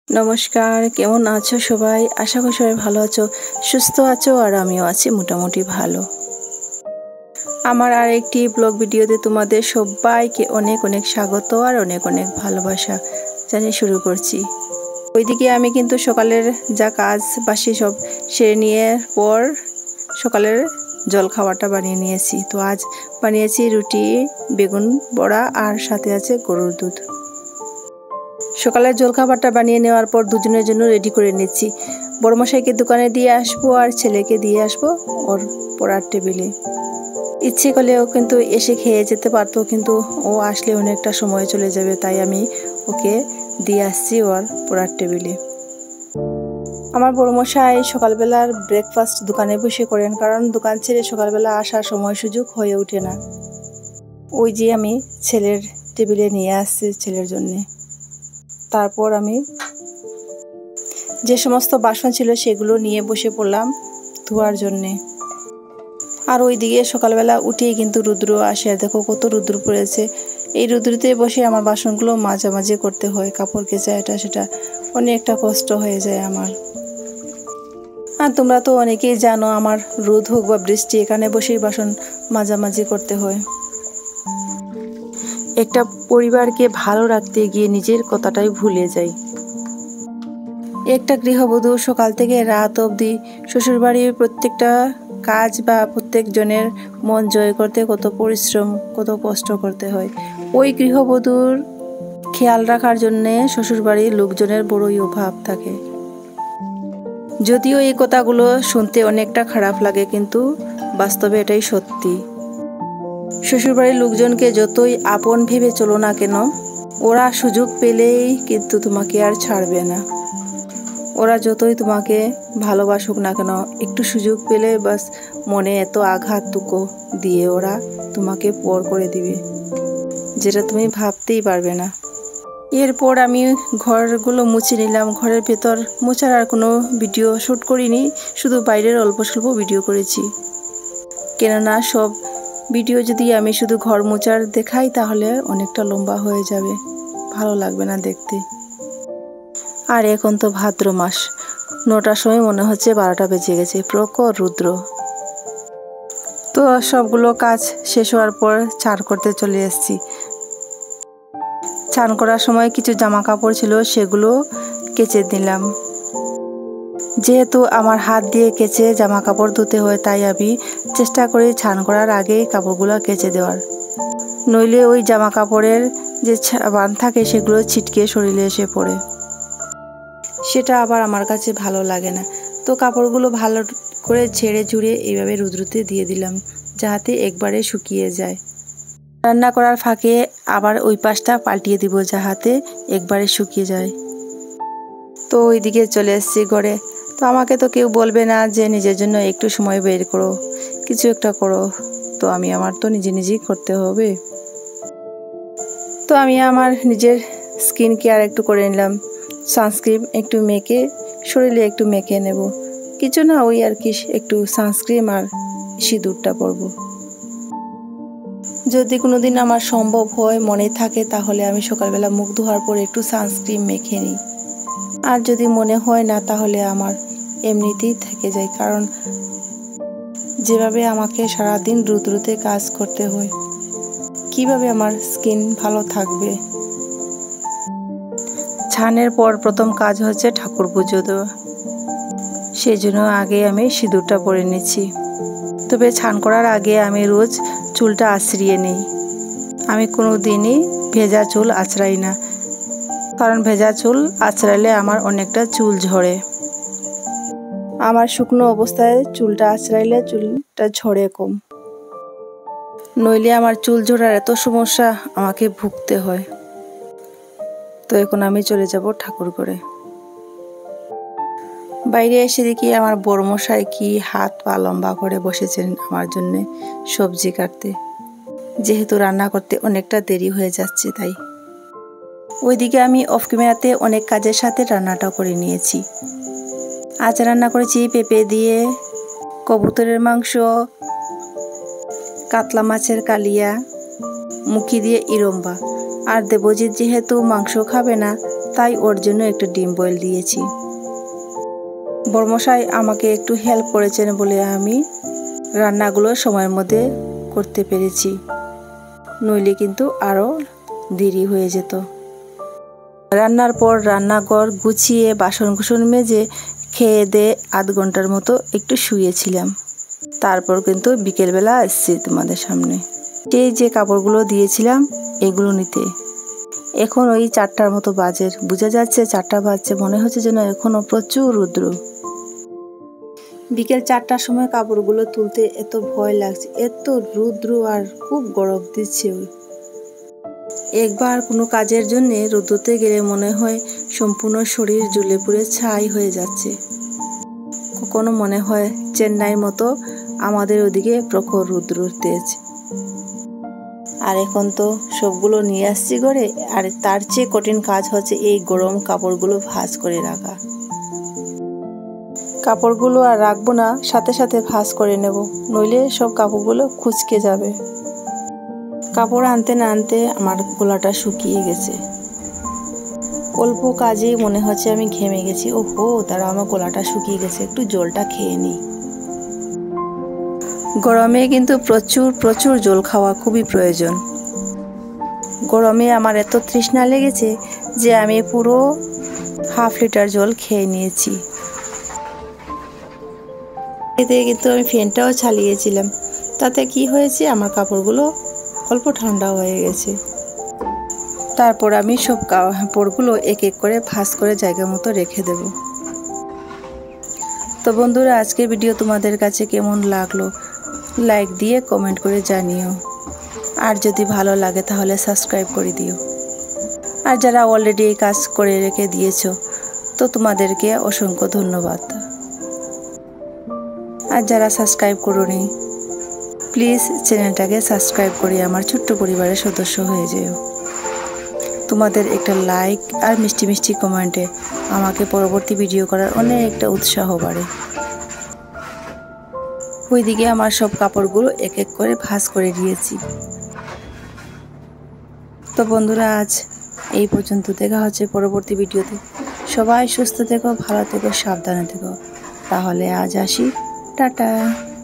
নমস্কার, কেমন আছো সবাই? আশা করি সবাই ভালো আছো, সুস্থ আছো, আর আমিও আছি মোটামুটি ভালো। আমার আর একটি ব্লগ ভিডিওতে তোমাদের সবাইকে অনেক অনেক স্বাগত আর অনেক অনেক ভালোবাসা জানিয়ে শুরু করছি। ওইদিকে আমি কিন্তু সকালের যা কাজ বাসি সব সেরে নিয়ে পর সকালের জল খাবারটা বানিয়ে নিয়েছি। তো আজ বানিয়েছি রুটি, বেগুন বড়া আর সাথে আছে গরুর দুধ। সকালের জলখাবারটা বানিয়ে নেওয়ার পর দুজনের জন্য রেডি করে নিচ্ছি। বড়মশাইকে দোকানে দিয়ে আসবো আর ছেলেকে দিয়ে আসবো ওর পড়ার টেবিলে। ইচ্ছে করলেও কিন্তু এসে খেয়ে যেতে পারতো, কিন্তু ও আসলে অনেকটা সময় চলে যাবে, তাই আমি ওকে দিয়ে আসছি ওর পড়ার টেবিলে। আমার বড়মশাই সকালবেলার ব্রেকফাস্ট দোকানে বসে করেন, কারণ দোকান ছেড়ে সকালবেলা আসার সময় সুযোগ হয়ে ওঠে না। ওই যে আমি ছেলের টেবিলে নিয়ে আসছি ছেলের জন্যে। তারপর আমি যে সমস্ত বাসন ছিল সেগুলো নিয়ে বসে পড়লাম ধোয়ার জন্যে। আর ওই দিকে সকালবেলা উঠেই কিন্তু রুদ্র আসে, দেখো কত রুদ্র পড়েছে। এই রুদ্রতে বসে আমার বাসনগুলো মাঝামাঝি করতে হয়, কাপড় কেচা এটা সেটা অনেকটা কষ্ট হয়ে যায় আমার। আর তোমরা তো অনেকেই জানো আমার রোদ হোক বা বৃষ্টি এখানে বসেই বাসন মাঝামাঝি করতে হয়। একটা পরিবারকে ভালো রাখতে গিয়ে নিজের কথাটাই ভুলে যাই। একটা গৃহবধূ সকাল থেকে রাত অবধি শ্বশুরবাড়ির প্রত্যেকটা কাজ বা প্রত্যেকজনের মন জয় করতে কত পরিশ্রম, কত কষ্ট করতে হয়। ওই গৃহবধূর খেয়াল রাখার জন্যে শ্বশুরবাড়ির লোকজনের বড়ই অভাব থাকে। যদিও এই কথাগুলো শুনতে অনেকটা খারাপ লাগে, কিন্তু বাস্তবে এটাই সত্যি। শ্বশুরবাড়ির লোকজনকে যতই আপন ভেবে চলো না কেন, ওরা সুযোগ পেলেই কিন্তু তোমাকে আর ছাড়বে না। ওরা যতই তোমাকে ভালোবাসুক না কেন, একটু সুযোগ পেলে বাস মনে এত আঘাতটুকু দিয়ে ওরা তোমাকে পর করে দিবে, যেটা তুমি ভাবতেই পারবে না। এরপর আমি ঘরগুলো মুছে নিলাম। ঘরের ভেতর মোছার আর কোনো ভিডিও শ্যুট করিনি, শুধু বাইরের অল্প স্বল্প ভিডিও করেছি। কেননা সব ভিডিও যদি আমি শুধু ঘর মোছার দেখাই তাহলে অনেকটা লম্বা হয়ে যাবে, ভালো লাগবে না দেখতে। আর এখন তো ভাদ্র মাস, 9টার সময় মনে হচ্ছে 12টা বেজে গেছে, প্রখর রুদ্র। তো সবগুলো কাজ শেষ হওয়ার পর চান করতে চলে এসেছি। চান করার সময় কিছু জামা কাপড় ছিল, সেগুলো কেচে দিলাম। যেহেতু আমার হাত দিয়ে কেচে জামা কাপড় ধুতে হয়, তাই আমি চেষ্টা করি চান করার আগেই কাপড়গুলো কেচে দেওয়ার, নইলে ওই জামা কাপড়ের যে বান থাকে সেগুলো ছিটকে শরীরে এসে পড়ে, সেটা আবার আমার কাছে ভালো লাগে না। তো কাপড়গুলো ভালো করে ঝেড়ে ঝুড়ে এইভাবে রুদ্রতে দিয়ে দিলাম, যাতে একবারে শুকিয়ে যায়। রান্না করার ফাঁকে আবার ওই পাশটা পাল্টিয়ে দিব, যাতে একবারে শুকিয়ে যায়। তো ওইদিকে চলে এসেছি ঘরে। তো আমাকে তো কেউ বলবে না যে নিজের জন্য একটু সময় বের করো, কিছু একটা করো। তো আমার তো নিজেই করতে হবে। তো আমি আমার নিজের স্কিন কেয়ার একটু করে নিলাম। সানস্ক্রিন একটু মেখে শরীরে একটু মেখে নেব, কিছু না ওই আর কি, একটু সানস্ক্রিন আর সিঁদুরটা পরব। যদি কোনো দিন আমার সম্ভব হয়, মনে থাকে, তাহলে আমি সকালবেলা মুখ ধোয়ার পর একটু সানস্ক্রিন মেখে নিই। আর যদি মনে হয় না, তাহলে আমার এমনিতেই থেকে যায়, কারণ যেভাবে আমাকে সারাদিন রুদ্রতে কাজ করতে হয়, কিভাবে আমার স্কিন ভালো থাকবে। স্নানের পর প্রথম কাজ হচ্ছে ঠাকুর পুজো দেওয়া, সেই জন্য আগে আমি সিঁদুরটা পরে নিচ্ছি। তবে স্নান করার আগে আমি রোজ চুলটা আঁচড়িয়ে নিই। আমি কোনো দিনই ভেজা চুল আঁচড়াই না, কারণ ভেজা চুল আঁচড়ালে আমার অনেকটা চুল ঝরে। আমার শুকনো অবস্থায় চুলটা আঁচড়াইলে চুলটা ঝরে কম, নইলে আমার চুল ঝরার এত সমস্যা আমাকে ভুগতে হয়। তো এখন আমি চলে যাব ঠাকুর ঘরে। বাইরে এসে দেখি আমার বড়মশাই কি হাত পা লম্বা করে বসেছেন আমার জন্যে সবজি কাটতে, যেহেতু রান্না করতে অনেকটা দেরি হয়ে যাচ্ছে তাই। ওইদিকে আমি অফ ক্যামেরাতে অনেক কাজের সাথে রান্নাটাও করে নিয়েছি। আজ রান্না করেছি পেঁপে দিয়ে কবুতরের মাংস, কাতলা মাছের কালিয়া, মুখি দিয়ে ইরম্বা। আর দেবজিৎ যেহেতু মাংস খাবে না, তাই ওর জন্য একটা ডিম বয়েল দিয়েছি। বড়মশাই আমাকে একটু হেল্প করেছেন বলে আমি রান্নাগুলো সময়ের মধ্যে করতে পেরেছি, নইলে কিন্তু আরও দেরি হয়ে যেত। রান্নার পর রান্নাঘর গুছিয়ে বাসন কুসন মেজে খেয়ে দিয়ে আধ ঘন্টার মতো একটু শুয়েছিলাম। তারপর কিন্তু বিকেলবেলা এসেছি তোমাদের সামনে। সেই যে কাপড়গুলো দিয়েছিলাম এগুলো নিতে। এখন ওই 4টার মতো বাজে, বোঝা যাচ্ছে 4টা বাজছে, মনে হচ্ছে যেন এখনও প্রচুর রৌদ্র। বিকেল 4টার সময় কাপড়গুলো তুলতে এত ভয় লাগছে, এত রৌদ্র আর খুব গরম দিচ্ছে। একবার কোনো কাজের জন্য রৌদ্রতে গেলে মনে হয় সম্পূর্ণ শরীর জ্বলে পুড়ে ছাই হয়ে যাচ্ছে। কখনো মনে হয় চেন্নাইয়ের মতো আমাদের ওদিকে প্রখর রৌদ্র তেজ। আর এখন তো সবগুলো নিয়ে আসছি ঘরে, আর তার চেয়ে কঠিন কাজ হচ্ছে এই গরম কাপড়গুলো ভাঁজ করে রাখা। কাপড়গুলো আর রাখবো না, সাথে সাথে ভাঁজ করে নেব, নইলে সব কাপড়গুলো কুঁচকে যাবে। কাপড় আনতে না আনতে আমার গলাটা শুকিয়ে গেছে। অল্প কাজেই মনে হচ্ছে আমি ঘেমে গেছি। ওহো, তারা আমার গলাটা শুকিয়ে গেছে, একটু জলটা খেয়ে নিই। গরমে কিন্তু প্রচুর প্রচুর জল খাওয়া খুবই প্রয়োজন। গরমে আমার এত তৃষ্ণা লেগেছে যে আমি পুরো হাফ লিটার জল খেয়ে নিয়েছি। এতে কিন্তু আমি ফ্যানটাও চালিয়েছিলাম, তাতে কি হয়েছে আমার কাপড়গুলো অল্প ঠান্ডা হয়ে গেছে। তারপর আমি সব কাপড়গুলো এক এক করে ভাঁজ করে জায়গা মতো রেখে দেব। তো বন্ধুরা, আজকের ভিডিও তোমাদের কাছে কেমন লাগলো লাইক দিয়ে কমেন্ট করে জানিও, আর যদি ভালো লাগে তাহলে সাবস্ক্রাইব করে দিও। আর যারা অলরেডি এই কাজ করে রেখে দিয়েছো তো তোমাদেরকে অসংখ্য ধন্যবাদ। আর যারা সাবস্ক্রাইব করোনি প্লিজ চ্যানেলটাকে সাবস্ক্রাইব করে আমার ছোট্ট পরিবারের সদস্য হয়ে যেও। তোমাদের একটা লাইক আর মিষ্টি মিষ্টি কমেন্টে আমাকে পরবর্তী ভিডিও করার অনেক একটা উৎসাহ বাড়ে। ওইদিকে আমার সব কাপড়গুলো এক এক করে ভাঁজ করে দিয়েছি। তো বন্ধুরা, আজ এই পর্যন্ত, দেখা হচ্ছে পরবর্তী ভিডিওতে। সবাই সুস্থ থেকো, ভালো থেকো, সাবধানে থেকো। তাহলে আজ আসি, টাটা।